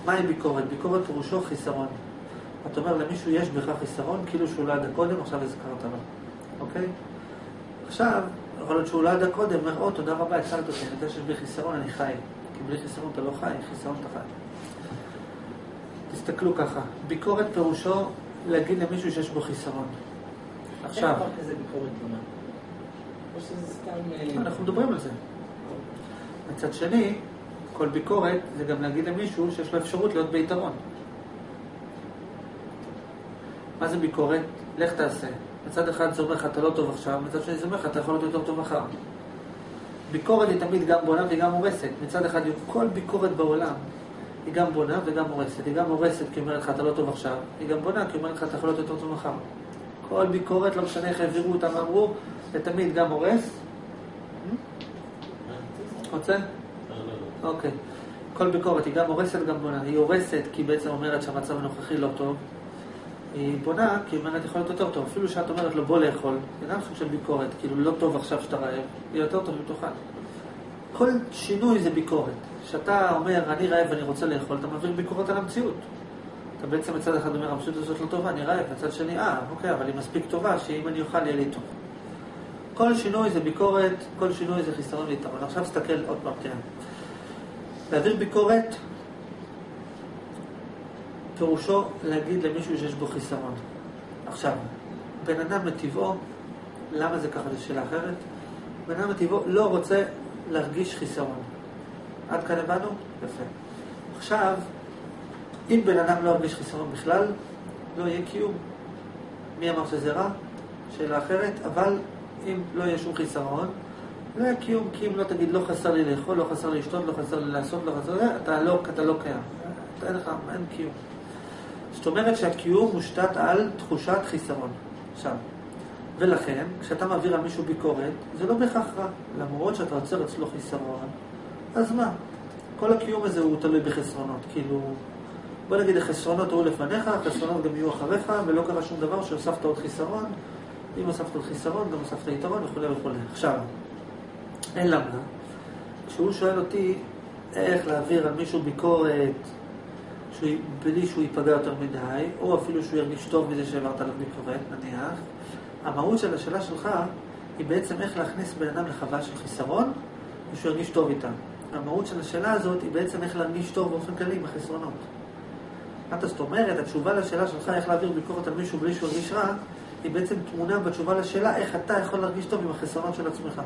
מהי ביקורת? ביקורת פירושו חיסרון. אתה אומר למישהו יש בך חיסרון, כאילו שהוא לא ידע קודם, עכשיו הזכרת לו. אוקיי? עכשיו, יכול להיות שהוא לא ידע קודם, אומר, תודה רבה, הצלת אותי, אני יודע שיש בי חיסרון, אני חי. כי בלי חיסרון אתה לא חי, חיסרון אתה חי. תסתכלו ככה, ביקורת פירושו להגיד למישהו שיש בו חיסרון. עכשיו... איך דבר כזה ביקורת תלונה? או שזה סתם... אנחנו מדברים על זה. מצד שני, כל ביקורת זה גם להגיד למישהו שיש לו אפשרות להיות ביתרון. מה זה ביקורת? לך תעשה. מצד אחד זה אומר לך אתה לא טוב עכשיו, מצד שני זה אומר לך אתה יכול להיות יותר טוב אחר. ביקורת היא תמיד גם בונה והיא גם הורסת. מצד אחד כל ביקורת בעולם היא גם בונה וגם הורסת. היא גם הורסת כי אומרת לך אתה לא טוב עכשיו, היא גם בונה כי אומרת לך אתה יכול להיות יותר טוב אחר. כל ביקורת, לא משנה איך העבירו אותם, אמרו, זה תמיד גם הורס. רוצה? אוקיי. כל ביקורת היא גם הורסת גם בונה. היא הורסת כי בעצם אומרת שהמצב הנוכחי לא טוב. היא בונה כי היא אומרת יכול להיות יותר טוב. אפילו שאת אומרת לו בוא לאכול, זה גם סוג של ביקורת. כאילו לא טוב עכשיו שאתה רעב, היא יותר טוב מתוכל. כל שינוי זה ביקורת. כשאתה אומר אני רעב ואני רוצה לאכול, אתה מעביר ביקורת על המציאות. אתה בעצם מצד אחד אומר המציאות הזאת לא טובה, אני רעב. מצד שני, אוקיי, אבל היא מספיק טובה שאם אני אוכל יהיה לי טוב. כל שינוי זה ביקורת, כל שינוי זה חיסרון ויתרון. עכשיו תסתכל עוד פעם, כן. להעביר ביקורת פירושו להגיד למישהו שיש בו חיסרון. עכשיו, בן אדם מטבעו, למה זה ככה? זו שאלה אחרת. בן אדם מטבעו לא רוצה להרגיש חיסרון. עד כאן הבנו? יפה. עכשיו, אם בן אדם לא ירגיש חיסרון בכלל, לא יהיה קיום. מי אמר שזה רע? שאלה אחרת, אבל אם לא יהיה שום חיסרון, לא יהיה קיום, כי אם לא תגיד לא חסר לי לאכול, לא חסר לי לשתות, לא חסר לי לעשות, לא חסר לי, אתה לא קיים. אין קיום. זאת אומרת שהקיום מושתת על תחושת חיסרון. עכשיו, ולכן, כשאתה מעביר על מישהו ביקורת, זה לא בהכרח רע. למרות שאתה עוצר אצלו חיסרון, אז מה? כל הקיום הזה הוא תלוי בחסרונות. כאילו, בוא נגיד, החסרונות היו לפניך, החסרונות גם יהיו אחריך, ולא קרה שום דבר שהוספת עוד חיסרון. אם הוספת עוד חיסרון, גם הוספת יתרון וכו' וכו'. עכשיו, אין למה. כשהוא שואל אותי איך להעביר על מישהו ביקורת, בלי שהוא ייפגע יותר מדי, או אפילו שהוא ירגיש טוב מזה שהעברת עליו ביקורת, נניח, המהות של השאלה שלך היא בעצם איך להכניס בן אדם לחוויה של חיסרון, ושהוא ירגיש טוב איתה. המהות של השאלה הזאת היא בעצם איך להרגיש טוב באופן כללי עם החסרונות. זאת אומרת, התשובה לשאלה שלך איך להעביר ביקורת על מישהו בלי שהוא ירגיש רע, היא בעצם תמונה בתשובה לשאלה איך אתה יכול להרגיש טוב עם החסרונות של עצמך.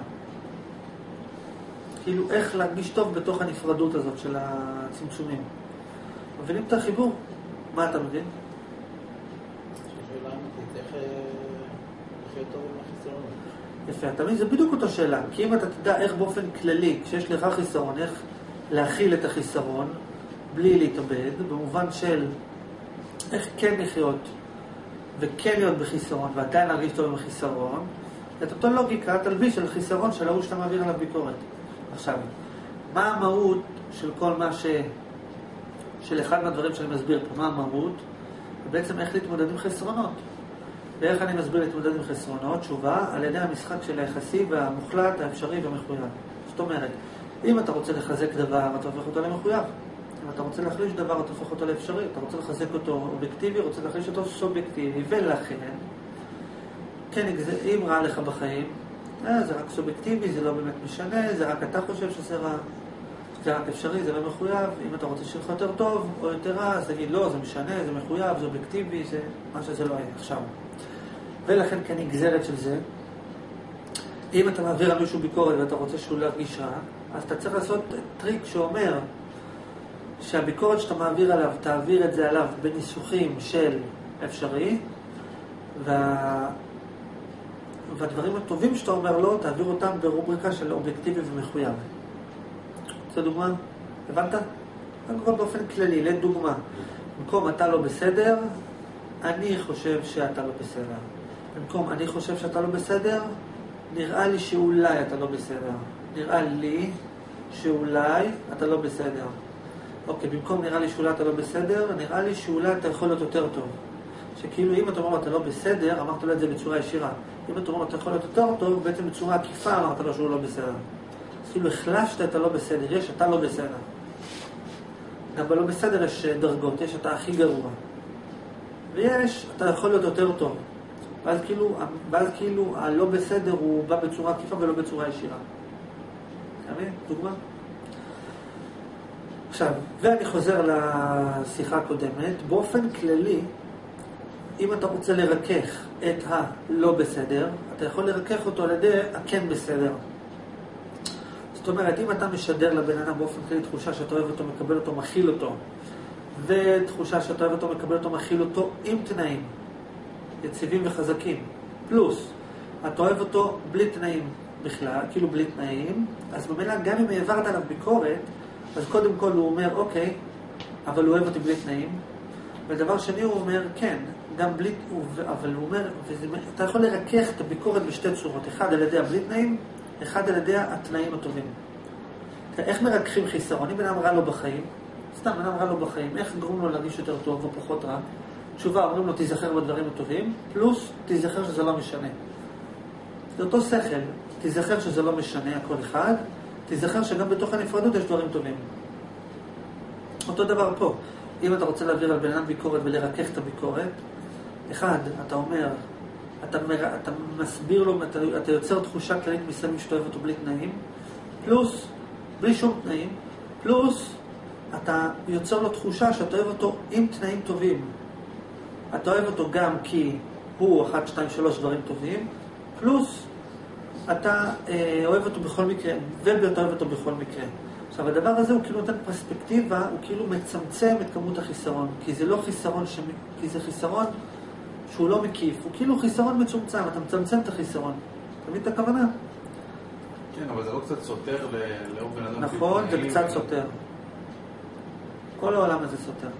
כאילו איך להרגיש טוב בתוך הנפרדות הזאת של הצמצומים. מבינים את החיבור? מה אתה מבין? שאלה אמיתית, איך להיות טוב עם החסרונות? יפה, תמיד זה בדיוק אותה שאלה. כי אם אתה תדע איך באופן כללי, כשיש לך חיסרון, איך להכיל את החיסרון בלי להתאבד, במובן של איך כן לחיות וכן להיות בחיסרון ועדיין להרגיש טוב עם החיסרון, את אותו לוגיקה תלביש על חיסרון של ההוא שאתה מעביר עליו ביקורת. עכשיו, מה המהות של כל מה של אחד מהדברים שאני מסביר פה, מה המהות? ובעצם איך להתמודד עם חסרונות. ואיך אני מסביר להתמודד עם חסרונות? תשובה, על ידי המשחק של היחסי והמוחלט, האפשרי והמחויב. זאת אומרת, אם אתה רוצה לחזק דבר, אתה הופך אותו למחויב. אם אתה רוצה להחליש דבר, אתה הופך אותו לאפשרי. אתה רוצה לחזק אותו אובייקטיבי, רוצה להחליש אותו סובייקטיבי. ולכן, כן, אם רע לך בחיים, זה רק סובייקטיבי, זה לא באמת משנה, זה רק אתה חושב שזה רע. זה רק אפשרי, זה לא מחויב. אם אתה רוצה שיהיה לך יותר טוב או יותר רע, אז תגיד לא, זה משנה, זה מחויב, זה אובייקטיבי, זה מה שזה לא היה עכשיו. ולכן כן נגזרת של זה. אם אתה מעביר על מישהו ביקורת ואתה רוצה שהוא לא ירגיש רע, אז אתה צריך לעשות טריק שאומר שהביקורת שאתה מעביר עליו, תעביר את זה עליו בניסוחים של אפשרי, והדברים הטובים שאתה אומר לו, תעביר אותם ברובריקה של אובייקטיבי ומחויב. זו דוגמה? הבנת? כבר באופן כללי, לדוגמה. במקום אתה לא בסדר, אני חושב שאתה לא בסדר. במקום אני חושב שאתה לא בסדר, נראה לי שאולי אתה לא בסדר. נראה לי שאולי אתה לא בסדר. אוקיי, במקום נראה לי שאולי אתה לא בסדר, נראה לי שאולי אתה יכול להיות יותר טוב. שכאילו אם אתה אומר אתה לא בסדר, אמרת לו את זה בצורה ישירה. אם אתה אומר אתה יכול להיות יותר טוב, בעצם בצורה עקיפה אמרת לו שהוא לא בסדר. אז כאילו החלשת את הלא בסדר, יש אתה לא בסדר. גם בלא בסדר יש דרגות, יש אתה הכי גרוע. ויש, אתה יכול להיות יותר טוב. ואז כאילו הלא בסדר הוא בא בצורה עקיפה ולא בצורה ישירה. אתה מבין? דוגמה? עכשיו, ואני חוזר לשיחה הקודמת. באופן כללי, אם אתה רוצה לרכך את הלא בסדר, אתה יכול לרכך אותו על ידי הכן בסדר. זאת אומרת, אם אתה משדר לבן אדם באופן כללי תחושה שאתה אוהב אותו, מקבל אותו, מכיל אותו, ותחושה שאתה אוהב אותו, מקבל אותו, מכיל אותו, עם תנאים, יציבים וחזקים, פלוס, אתה אוהב אותו בלי תנאים בכלל, כאילו בלי תנאים, אז במילא גם אם העברת עליו ביקורת, אז קודם כל הוא אומר, אוקיי, אבל הוא אוהב אותי בלי תנאים, ודבר שני הוא אומר, כן, גם בלי, אבל הוא אומר, אתה יכול לרכך את הביקורת בשתי צורות, אחד על ידי הבלי תנאים, אחד על ידי התנאים הטובים. איך מרככים חיסרון? אם בן אדם רע לו בחיים, סתם בן אדם רע לו בחיים, איך גורם לו להרגיש יותר טוב או פחות רע? תשובה, אומרים לו, תיזכר בדברים הטובים, פלוס תיזכר שזה לא משנה. זה אותו שכל, תיזכר שזה לא משנה, הכל אחד, תיזכר שגם בתוך הנפרדות יש דברים טובים. אותו דבר פה, אם אתה רוצה להעביר על בן אדם ביקורת ולרכך את הביקורת, אחד, אתה אומר, אתה מסביר לו, אתה יוצר תחושה כללית מסביב שאתה אוהב אותו בלי תנאים, פלוס, בלי שום תנאים, פלוס, אתה יוצר לו תחושה שאתה אוהב אותו עם תנאים טובים. אתה אוהב אותו גם כי הוא 1, 2, 3 דברים טובים, פלוס, אתה אוהב אותו בכל מקרה, ואתה אוהב אותו בכל מקרה. עכשיו, הדבר הזה הוא כאילו נותן פרספקטיבה, הוא כאילו מצמצם את כמות החיסרון, כי זה לא חיסרון, כי זה חיסרון שהוא לא מקיף, הוא כאילו חיסרון מצומצם, אתה מצמצם את החיסרון. אתה מבין את הכוונה? כן, אבל זה לא קצת סותר לאור בן אדם. נכון, זה קצת סותר. כל העולם הזה סותר.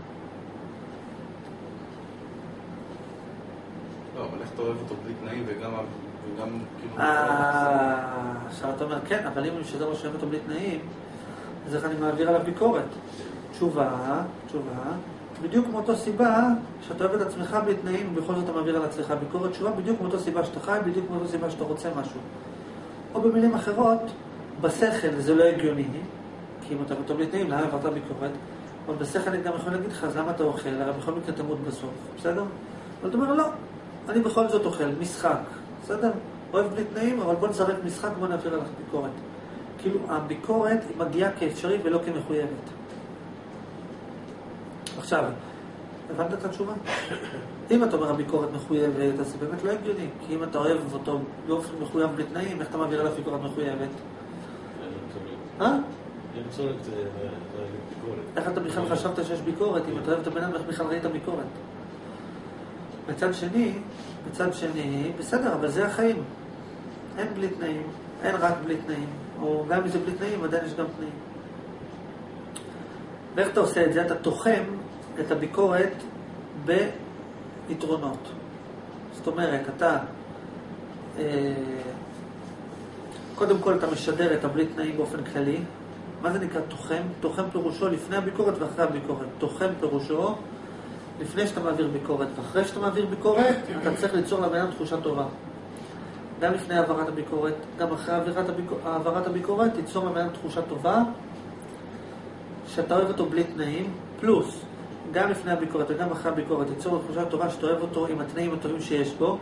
לא, אבל איך אתה אוהב אותו בלי תנאים וגם כאילו... עכשיו אתה אומר, כן, אבל אם אני משדר לו שאוהב אותו בלי תנאים, אז איך אני מעביר עליו ביקורת? תשובה, בדיוק מאותו סיבה שאתה אוהב את עצמך בלי תנאים ובכל זאת אתה מעביר על עצמך ביקורת, תשובה בדיוק מאותו סיבה שאתה חי, בדיוק מאותו סיבה שאתה רוצה משהו. או במילים אחרות, בשכל זה לא הגיוני, כי אם אתה אותו בלי תנאים, למה עברת ביקורת? אבל בשכל אני גם יכול להגיד לך, אז למה אתה אוכל? הרי בכל מקרה תמות בסוף, בסדר? אבל אתה אומר, לא, אני בכל זאת אוכל, משחק, בסדר? אוהב בלי תנאים, אבל בוא נזרק משחק, בוא נעביר עליך ביקורת. כאילו, הביקורת היא מגיעה כאפשרית ולא כמחויבת. עכשיו, הבנת את התשובה? אם אתה אומר הביקורת מחויבת, אז זה באמת לא הגיוני, כי אם אתה אוהב אותו באופן מחויב בלי תנאים, איך אתה מעביר עליו ביקורת מחויבת? איך אתה בכלל חשבת שיש ביקורת? אם אתה אוהב את הבן אדם, איך בכלל ראית ביקורת? בצד שני, בסדר, אבל זה החיים. אין בלי תנאים, אין רק בלי תנאים, או גם אם זה בלי תנאים, עדיין יש גם תנאים. ואיך אתה עושה את זה? אתה תוחם את הביקורת ביתרונות. זאת אומרת, אתה קודם כל אתה משדר את הבלי תנאים באופן כללי. מה זה נקרא תוחם? תוחם פירושו לפני הביקורת ואחרי הביקורת. תוחם פירושו לפני שאתה מעביר ביקורת, ואחרי שאתה מעביר ביקורת, אתה צריך ליצור לבן אדם תחושה טובה. גם לפני העברת הביקורת, גם אחרי העברת הביקורת, תיצור לבן אדם תחושה טובה, שאתה אוהב אותו בלי תנאים, פלוס, גם לפני הביקורת וגם אחרי הביקורת, תיצור לו תחושה טובה שאתה אוהב אותו עם התנאים הטובים שיש בו.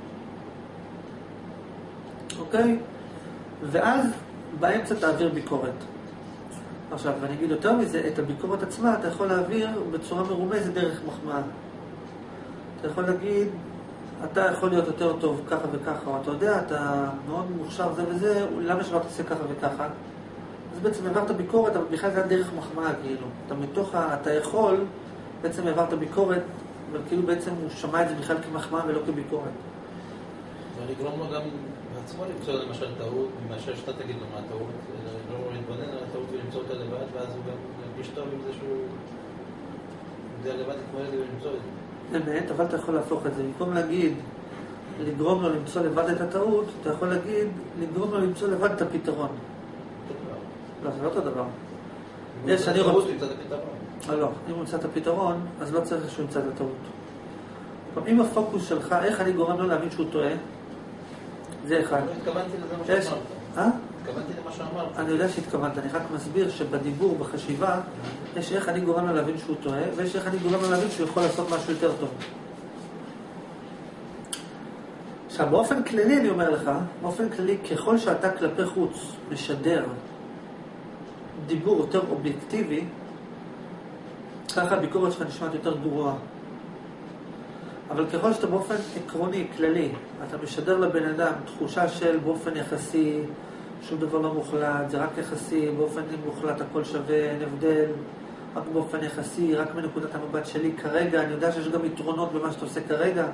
אוקיי? ואז באמצע תעביר ביקורת. עכשיו, ואני אגיד יותר מזה, את הביקורת עצמה אתה יכול להעביר בצורה מרומזת דרך מחמאה. אתה יכול להגיד, אתה יכול להיות יותר טוב ככה וככה, או אתה יודע, אתה מאוד מוכשר זה וזה, למה שלא תעשה ככה וככה? אז בעצם העברת ביקורת, אבל בכלל זה היה דרך מחמאה, כאילו. אתה יכול, בעצם העברת ביקורת, אבל כאילו בעצם הוא שמע את זה בכלל כמחמאה ולא כביקורת. ולגרום לו גם בעצמו למצוא למשל טעות, מאשר שאתה תגיד לו מה הטעות, לא להתבונן על הטעות ולמצוא אותה לבד, ואז הוא גם ירגיש טוב עם זה שהוא יודע לבד להתמודד ולמצוא את זה. באמת, אבל אתה יכול להפוך את זה. במקום להגיד, לגרום לו למצוא לבד את הטעות, אתה יכול להגיד, לגרום לו למצוא לבד את הפתרון. לא, זה לא אותו דבר. יש, אני רוצה... לא, אם הוא ימצא את הפתרון, אז לא צריך שהוא ימצא את הטעות. אם הפוקוס שלך, איך אני גורם לו להבין שהוא טועה, זה אחד. לא התכוונתי לזה מה שאמרת. התכוונתי למה שאמרת. אני יודע שהתכוונת, אני רק מסביר שבדיבור, בחשיבה, יש איך אני גורם לו להבין שהוא טועה, ויש איך אני גורם לו להבין שהוא יכול לעשות משהו יותר טוב. עכשיו, באופן כללי אני אומר לך, באופן כללי, ככל שאתה כלפי חוץ משדר דיבור יותר אובייקטיבי, ככה הביקורת שלך נשמעת יותר גרועה. אבל ככל שאתה באופן עקרוני, כללי, אתה משדר לבן אדם תחושה של באופן יחסי, שום דבר לא מוחלט, זה רק יחסי, באופן מוחלט הכל שווה, אין הבדל, רק באופן יחסי, רק מנקודת המבט שלי כרגע, אני יודע שיש גם יתרונות במה שאתה עושה כרגע.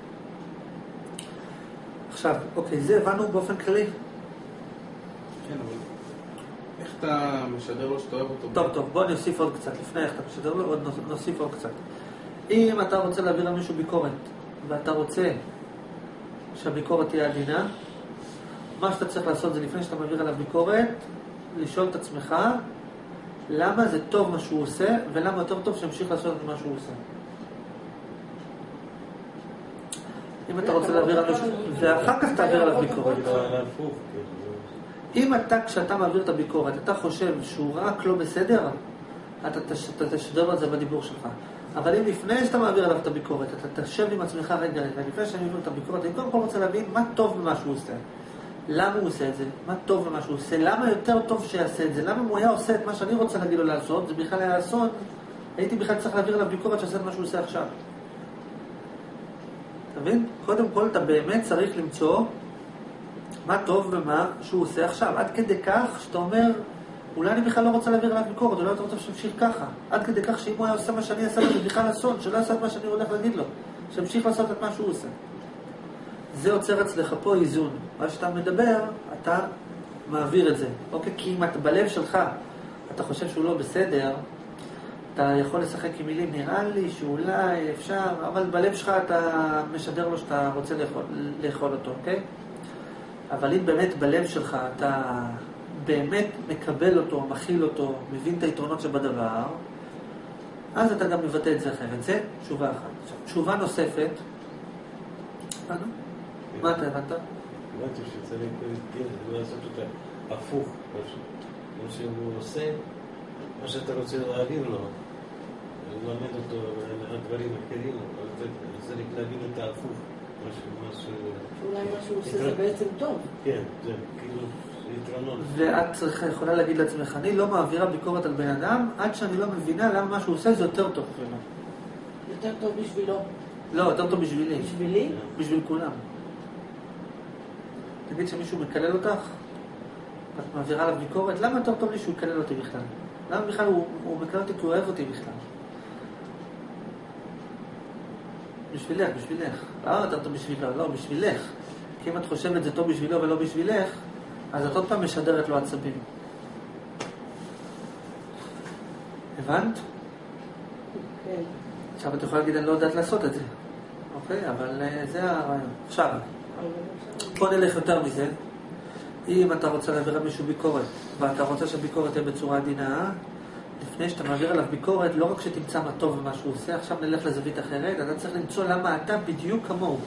עכשיו, אוקיי, זה הבנו באופן כללי. כן, אבל איך אתה משדר לו שאתה אוהב אותו? טוב, בוא נוסיף עוד קצת. לפני איך אתה משדר לו, עוד נוסיף עוד קצת. אם אתה רוצה להעביר למישהו ביקורת, ואתה רוצה שהביקורת תהיה עדינה, מה שאתה צריך לעשות זה לפני שאתה מעביר עליו ביקורת, לשאול את עצמך, למה זה טוב מה שהוא עושה, ולמה יותר טוב שימשיך לעשות את מה שהוא עושה. אם אתה רוצה להעביר עליו ביקורת, ואחר כך תעביר עליו ביקורת. אם אתה, כשאתה מעביר את הביקורת, אתה חושב שהוא רק לא בסדר, אתה תשדר את זה בדיבור שלך. אבל אם לפני שאתה מעביר עליו את הביקורת, אתה תשב עם עצמך רגע, לפני שאני מעביר את הביקורת, אני קודם כל רוצה להבין מה טוב במה שהוא עושה. למה הוא עושה את זה? מה טוב במה שהוא עושה? למה יותר טוב שיעשה את זה? למה אם הוא היה עושה את מה שאני רוצה להגיד לו לעשות, זה בכלל היה אסון, הייתי בכלל צריך להעביר עליו ביקורת שעושה את מה שהוא עושה עכשיו. אתה מבין? קודם כל אתה באמת צריך למצוא מה טוב במה שהוא עושה עכשיו. עד כדי כך שאתה אומר, אולי אני בכלל לא רוצה להעביר עליו ביקורת, אולי אתה רוצה שימשיך ככה. עד כדי כך שאם הוא היה עושה מה שאני אעשה לו, זה בכלל אסון, שלא יעשה את מה שאני הולך להגיד לו. שימשיך לעשות את מה שהוא עושה. זה עוצר אצלך פה איזון. מה שאתה מדבר, אתה מעביר את זה. אוקיי? כי אם אתה בלב שלך, אתה חושב שהוא לא בסדר, אתה יכול לשחק עם מילים, נראה לי שאולי אפשר, אבל בלב שלך אתה משדר לו שאתה רוצה לאכול אותו, אוקיי? אבל אם באמת בלב שלך אתה באמת מקבל אותו, מכיל אותו, מבין את היתרונות שבדבר, אז אתה גם מבטא את זה אחרת. זה תשובה אחת. עכשיו, תשובה נוספת, מה אתה הבנת? הבנתי שצריך לעשות אותה הפוך, מה שהוא עושה, מה שאתה רוצה להעביר לו, ללמד אותו דברים אחרים, צריך להבין את ההפוך. אולי מה שהוא עושה זה בעצם טוב. כן, זה כאילו יתרונות. ואת יכולה להגיד לעצמך, אני לא מעבירה ביקורת על בן אדם עד שאני לא מבינה למה מה שהוא עושה זה יותר טוב ממנו. יותר טוב בשבילו. לא, יותר טוב בשבילי. בשבילי? בשביל כולם. תגיד שמישהו מקלל אותך, את מעבירה עליו ביקורת, למה יותר טוב לי שהוא יקלל אותי בכלל? למה בכלל הוא מקלל אותי כי הוא אוהב אותי בכלל? בשבילך. לא יותר טוב בשבילו, לא, בשבילך. כי אם את חושבת זה טוב בשבילו ולא בשבילך, אז את עוד פעם משדרת לו עצבים. הבנת? כן. עכשיו את יכולה להגיד, אני לא יודעת לעשות את זה. אוקיי, אבל זה הרעיון. עכשיו, בוא נלך יותר מזה. אם אתה רוצה להעביר על מישהו ביקורת, ואתה רוצה שהביקורת תהיה בצורה עדינה, לפני שאתה מעביר עליו ביקורת, לא רק שתמצא מה טוב במה שהוא עושה, עכשיו נלך לזווית אחרת, אתה צריך למצוא למה אתה בדיוק כמוהו.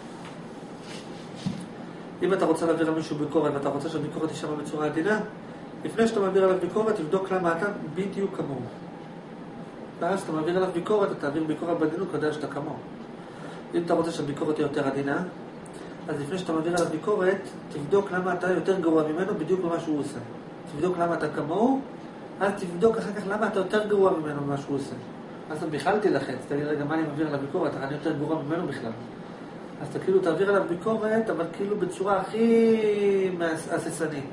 אם אתה רוצה להעביר על מישהו ביקורת, ואתה רוצה שהביקורת תשמע בצורה עדינה, לפני שאתה מעביר עליו ביקורת, תבדוק למה אתה בדיוק כמוהו. ואז שאתה מעביר עליו ביקורת, אתה תעביר ביקורת בעדינות כדי שאתה כמוהו. אם אתה רוצה שהביקורת תהיה יותר עדינה, אז לפני שאתה מעביר עליו ביקורת, תבדוק למה אתה יותר גרוע ממנו בדיוק במה שהוא עושה. תבדוק למה אתה כמוהו, אז תבדוק אחר כך למה אתה יותר גרוע ממנו במה שהוא עושה. אז אתה בכלל תלחץ, תגיד רגע מה אני מעביר עליו ביקורת, אני יותר גרוע ממנו בכלל. אז אתה כאילו תעביר עליו ביקורת, אבל כאילו בצורה הכי הססנית.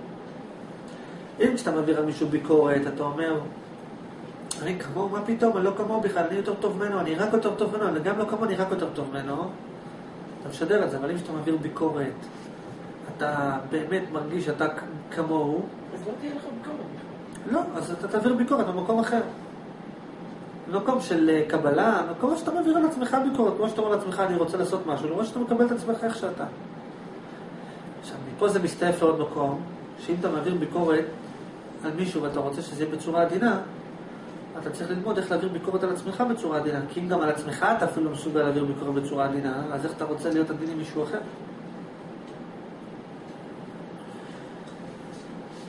אם כשאתה מעביר על מישהו ביקורת, אתה אומר, אני כמוהו, מה פתאום, אני לא כמוהו בכלל, אני יותר טוב ממנו, אני רק יותר טוב ממנו, אני גם לא כמוהו, אני רק יותר טוב ממנו. אתה משדר את זה, אבל אם שאתה מעביר ביקורת, אתה באמת מרגיש שאתה כמוהו. אז לא תהיה לך ביקורת. לא, אז אתה תעביר ביקורת במקום אחר. במקום של קבלה, במקום שאתה מעביר על עצמך ביקורת, כמו שאתה אומר לעצמך, אני רוצה לעשות משהו, למרות שאתה מקבל את עצמך איך שאתה. עכשיו, מפה זה מסתעף לעוד מקום, שאם אתה מעביר ביקורת על מישהו ואתה רוצה שזה יהיה בצורה עדינה, אתה צריך ללמוד איך להעביר ביקורת על עצמך בצורה עדינה, כי אם גם על עצמך אתה אפילו לא מסוגל להעביר ביקורת בצורה עדינה, אז איך אתה רוצה להיות עדין עם מישהו אחר?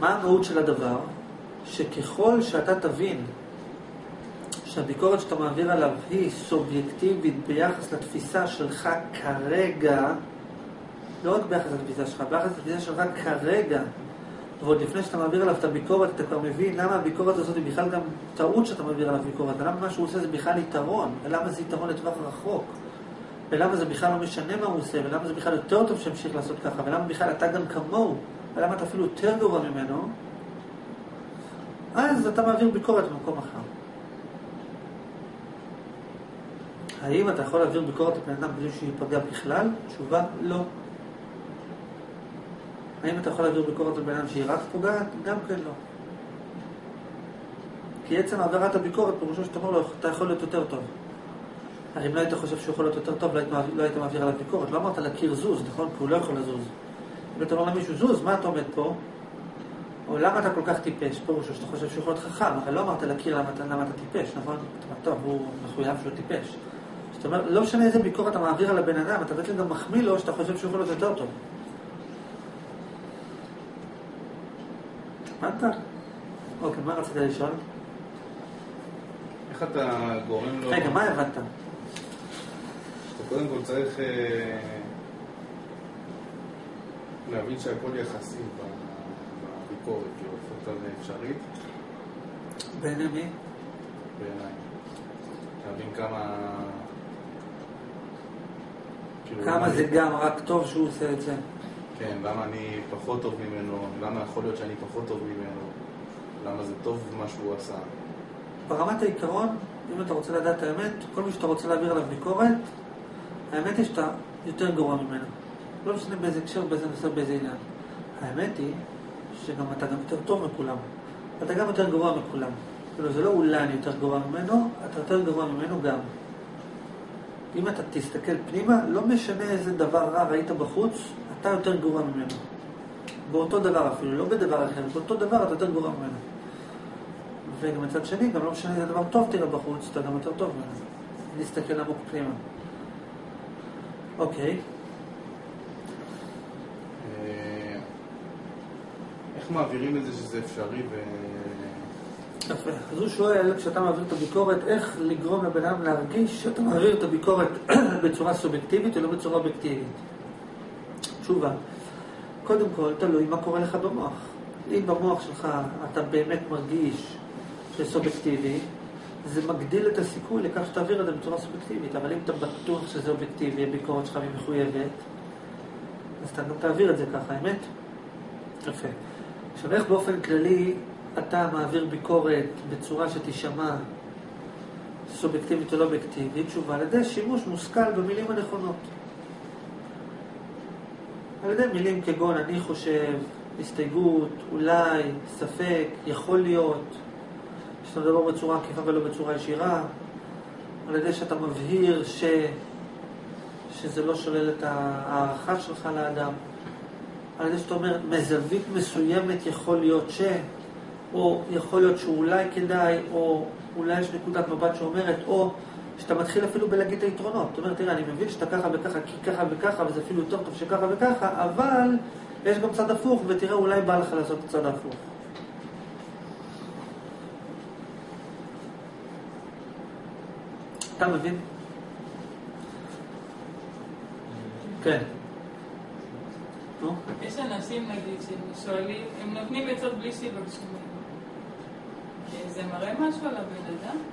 מה המהות של הדבר? שככל שאתה תבין שהביקורת שאתה מעביר עליו היא סובייקטיבית ביחס לתפיסה שלך כרגע, לא רק ביחס לתפיסה שלך, ביחס לתפיסה שלך כרגע, ועוד לפני שאתה מעביר עליו את הביקורת, אתה כבר מבין למה הביקורת הזאת היא בכלל גם טעות שאתה מעביר עליו ביקורת, ולמה מה שהוא עושה זה בכלל יתרון, ולמה זה יתרון לטווח רחוק, ולמה זה בכלל לא משנה מה הוא עושה, ולמה זה בכלל יותר טוב שימשיך לעשות ככה, ולמה בכלל אתה גם כמוהו, ולמה אתה אפילו יותר גרוע ממנו, אז אתה מעביר ביקורת במקום אחר. האם אתה יכול להעביר ביקורת לבן אדם בלי שיפגע בכלל? תשובה, לא. האם אתה יכול להעביר ביקורת לבן אדם שהיא רק פוגעת? גם כן לא. כי עצם העברת הביקורת פירושו שאתה אומר לו, אתה יכול להיות יותר טוב. הרי אם לא היית חושב שהוא יכול להיות יותר טוב, לא היית מעביר עליו ביקורת. לא אמרת להכיר זוז, נכון? כי הוא לא יכול לזוז. אם אתה אומר למישהו, זוז, מה אתה עומד פה? או למה אתה כל כך טיפש? פירושו שאתה חושב שהוא יכול להיות חכם. הרי לא אמרת להכיר למה אתה טיפש, נכון? טוב, הוא מחויב שהוא טיפש. זאת אומרת, לא משנה איזה ביקורת אתה מעביר על הבן אדם, אתה בעצם גם מחמיא לו שאתה חושב שהוא יכול להיות יותר טוב. הבנת? אוקיי, מה רצית לשאול? איך אתה גורם לו... רגע, מה הבנת? אתה קודם כל צריך להבין שהכל יחסי בביקורת, להפוך אותה לאפשרית. בעיני מי? בעיניי. להבין כמה... כמה זה גם רק טוב שהוא עושה את זה. כן, למה אני פחות טוב ממנו, למה יכול להיות שאני פחות טוב ממנו, למה זה טוב מה שהוא עשה. ברמת העיקרון, אם אתה רוצה לדעת האמת, כל מי שאתה רוצה להעביר עליו ביקורת, האמת היא שאתה יותר גרוע ממנו. לא משנה באיזה קשר, באיזה נושא, באיזה עניין. האמת היא שגם אתה גם יותר טוב מכולם. אתה גם יותר גרוע מכולם. זה לא אולי אני יותר גרוע ממנו, אתה יותר גרוע ממנו גם. אם אתה תסתכל פנימה, לא משנה איזה דבר רע ראית בחוץ, אתה יותר גרוע ממנו. באותו דבר אפילו, לא בדבר אחר, באותו דבר אתה יותר גרוע ממנו. וגם מצד שני, גם לא משנה איזה דבר טוב תראה בחוץ, אתה גם יותר טוב ממנו. נסתכל עמוק פנימה. אוקיי. איך מעבירים את זה שזה אפשרי יפה. אז הוא שואל, כשאתה מעביר את הביקורת, איך לגרום לבן אדם להרגיש שאתה מעביר את הביקורת בצורה סובייקטיבית ולא בצורה אובייקטיבית? תשובה. קודם כל, תלוי מה קורה לך במוח. אם במוח שלך אתה באמת מרגיש שזה אובייקטיבי, זה מגדיל את הסיכוי לכך שתעביר את זה בצורה סובייקטיבית. אבל אם אתה בטוח שזה אובייקטיבי, הביקורת שלך היא מחויבת, אז אתה גם תעביר את זה ככה, האמת? יפה. עכשיו, איך באופן כללי אתה מעביר ביקורת בצורה שתשמע סובייקטיבית או לא אובייקטיבית? תשובה, על ידי שימוש מושכל במילים הנכונות. על ידי מילים כגון אני חושב, הסתייגות, אולי, ספק, יכול להיות, שאתה מדבר בצורה עקיפה ולא בצורה ישירה, על ידי שאתה מבהיר שזה לא שולל את הערכה שלך לאדם, על ידי שאתה אומר, מזווית מסוימת יכול להיות או יכול להיות שאולי כדאי, או אולי יש נקודת מבט שאומרת, או שאתה מתחיל אפילו בלהגיד את היתרונות. זאת אומרת, תראה, אני מבין שאתה ככה וככה, כי ככה וככה, וזה אפילו יותר טוב שככה וככה, אבל יש גם צד הפוך, ותראה, אולי בא לך לעשות את צד הפוך. אתה מבין? כן. יש אנשים, נגיד, ששואלים, הם נותנים עצות בלי שיבקשו. זה מראה משהו על הבן אדם?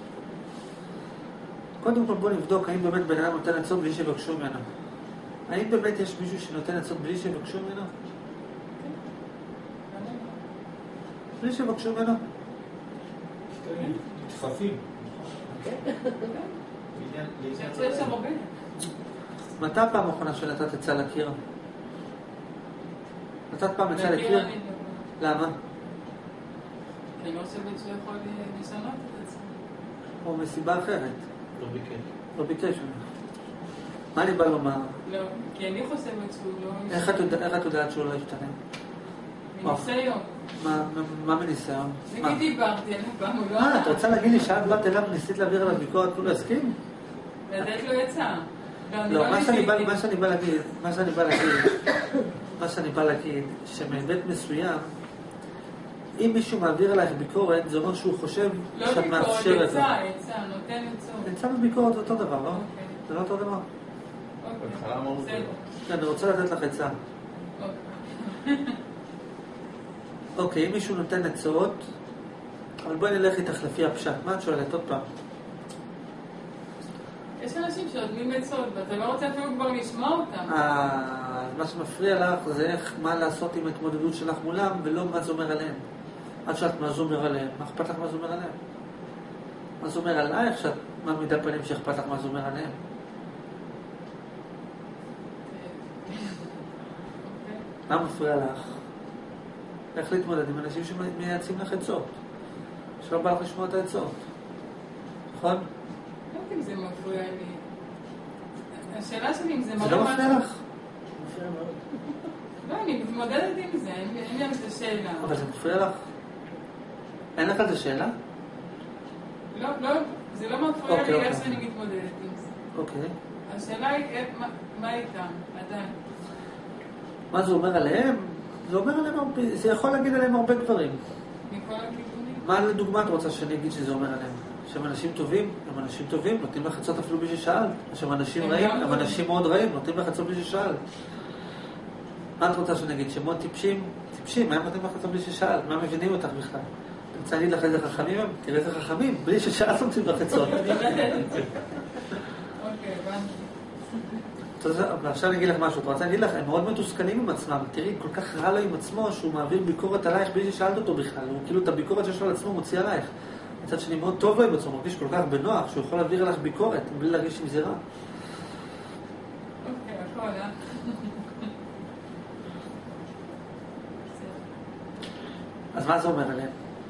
קודם כל בוא נבדוק האם באמת בן אדם נותן עצות בלי שיבקשו ממנו. האם באמת יש מישהו שנותן עצות בלי שיבקשו ממנו? בלי שיבקשו ממנו? דחפים. יש שם הרבה. מתי הפעם האחרונה שנתת עצה לקיר? נתת פעם עצה לקיר? למה? אני לא חושבת שהוא יכול לשנות את זה. או מסיבה אחרת. לא ביקש ממך. מה אני בא לומר? לא, כי אני חושבת שהוא לא... איך את יודעת שהוא לא ישתנה? מניסיון. מה מניסיון? נגיד דיברתי עליו פעם, הוא לא... את רוצה להגיד לי שאת באת אליו וניסית להעביר עליו ביקורת, הוא לא הסכים? לתת לו יצא. לא, מה שאני בא להגיד, שמהיבט מסוים, אם מישהו מעביר עלייך ביקורת, זה אומר שהוא חושב לא שאת ביקורת, מאפשרת. עצה, נותן עצות. עצה וביקורת זה אותו דבר, לא? אוקיי. זה לא אותו דבר. בהתחלה אמרנו בסדר. זה. אני רוצה לתת לך עצה. אוקיי. אוקיי, אם מישהו נותן עצות, אבל בואי נלך איתך לפי הפשט. מה את שואלת? עוד פעם. יש אנשים שעודמים עצות, ואתה לא רוצה אפילו כבר לשמוע אותם. מה שמפריע לך זה איך, מה לעשות עם ההתמודדות שלך מולם, ולא מה זה אומר עליהם. את שואלת מה זה אומר עליהם, מה אכפת לך מה זה אומר עליהם? מה זה אומר עלייך שאת מעמידה פנים שאכפת לך מה זה אומר עליהם? מה מפריע לך? איך להתמודד עם אנשים שמייעצים לך עצות? שלא בא לך לשמוע את העצות. נכון? לא יודעת אם זה מפריע לי. השאלה שלי אם זה זה לא מפריע לך? מפריע מאוד. לא, אני מתמודדת עם זה, אין לי על זה שאלה. אבל זה מפריע לך? אין לך על זה שאלה? לא, זה לא מפריע לי אוקיי. איך שאני מתמודדת עם זה. אוקיי. השאלה היא, מה איתם, עדיין? מה זה אומר עליהם? זה אומר עליהם הרבה, זה יכול להגיד עליהם הרבה דברים. מכל הכיוונים? מה לדוגמה את רוצה שאני אגיד שזה אומר עליהם? שהם אנשים טובים? הם אנשים טובים, נותנים לך עצות אפילו בלי ששאלת. שהם אנשים הם רעים? גם הם טובים. אנשים מאוד רעים, נותנים לך עצות בלי ששאלת. מה את רוצה שאני אגיד? שהם מאוד טיפשים? טיפשים, מה הם נותנים לך עצות בלי ששאלת? מה מבינים אותך בכלל? אני רוצה להגיד לך איזה חכמים הם? תראה איזה חכמים, בלי ששאלת נותנים לך עצות. אוקיי, הבנתי. ועכשיו אני אגיד לך משהו, אתה רוצה להגיד לך, הם מאוד מתוסכלים עם עצמם, תראי, כל כך רע לו עם עצמו שהוא מעביר ביקורת עלייך בלי ששאלת אותו בכלל, הוא כאילו את הביקורת שיש לו על עצמו מוציא עלייך. מצד שני מאוד טוב לו עם עצמו, מרגיש כל כך בנוח שהוא יכול להעביר עליך ביקורת בלי להרגיש עם זה רע. אוקיי, הכל, אז מה זה אומר עליהם?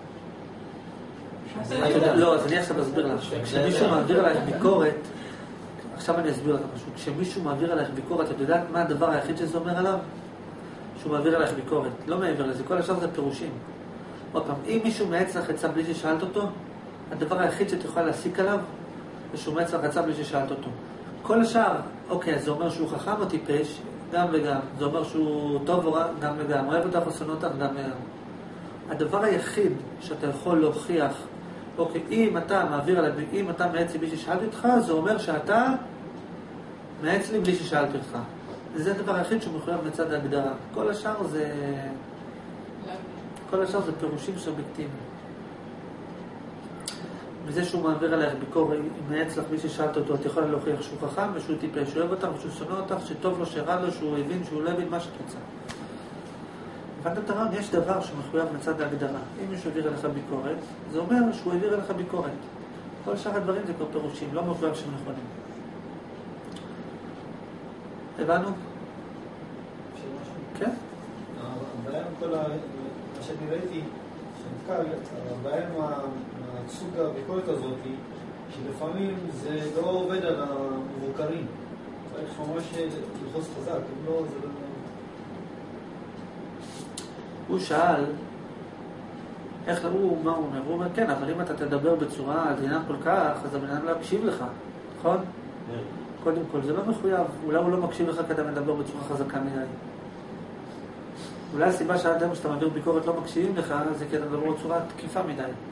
בסדר. לא, אז אני עכשיו אסביר לך, כשמישהו מעביר עלייך ביקורת, עכשיו אני אסביר לך משהו, כשמישהו מעביר עלייך ביקורת, את יודעת מה הדבר היחיד שזה אומר עליו? שהוא מעביר עלייך ביקורת, לא מעבר לזה, כל השאר זה פירושים. עוד פעם, אם מישהו מייעץ לך עצה בלי ששאלת אותו, הדבר היחיד שאת יכולה להסיק עליו, זה שהוא מייעץ לך עצה בלי ששאלת אותו. כל השאר, אוקיי, זה אומר שהוא חכם או טיפש, גם וגם. זה אומר שהוא טוב או רע, גם וגם. אוהב אותך או שונא אותך, גם וגם. הדבר היחיד שאתה יכול להוכיח, אוקיי, אם אתה מייעץ לי בלי ששאלתי אותך, זה אומר שאתה מייעץ לי בלי ששאלתי אותך. זה הדבר היחיד שהוא מחויב מצד ההגדרה. כל השאר זה פירושים סובייקטיביים. מזה שהוא מעביר עליך ביקורת, אם מייעץ לך בלי ששאלת אותו, את יכולה להוכיח שהוא חכם ושהוא טיפש, שהוא אוהב אותך ושהוא שונא אותך, שטוב לו, שרע לו, שהוא הבין, שהוא לא הבין מה שאת רוצה. הבנת את הרעיון? יש דבר שמחויב מצד ההגדרה. אם מישהו העביר עליך ביקורת, זה אומר שהוא העביר עליך ביקורת. כל שאר הדברים זה כבר פירושים, לא מחויב שהם נכונים. הבנו? כן? הבעיה עם כל מה שאני ראיתי, שנתקל, הבעיה עם סוג הביקורת הזאת, שלפעמים זה לא עובד על המבוקרים. צריך ממש ללחוץ חזק, אם לא, זה לא... הוא שאל, איך הוא, מה הוא אומר? הוא אומר, כן, אבל אם אתה תדבר בצורה עדינה כל כך, אז הבן אדם לא יקשיב לך, נכון? קודם כל, זה לא מחויב. אולי הוא לא מקשיב לך כי אתה מדבר בצורה חזקה מדי. אולי הסיבה שאתה מעביר ביקורת לא מקשיבים לך, זה כי אתה מדבר בצורה תקיפה מדי.